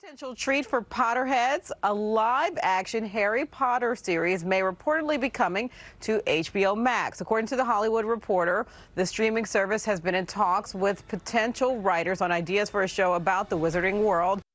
Potential treat for Potterheads, a live-action Harry Potter series may reportedly be coming to HBO Max. According to The Hollywood Reporter, the streaming service has been in talks with potential writers on ideas for a show about the wizarding world.